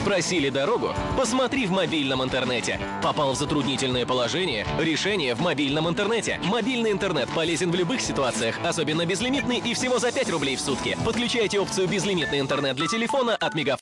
Спросили дорогу? Посмотри в мобильном интернете. Попал в затруднительное положение? Решение в мобильном интернете. Мобильный интернет полезен в любых ситуациях, особенно безлимитный и всего за 5 рублей в сутки. Подключайте опцию «Безлимитный интернет» для телефона от Мегафон.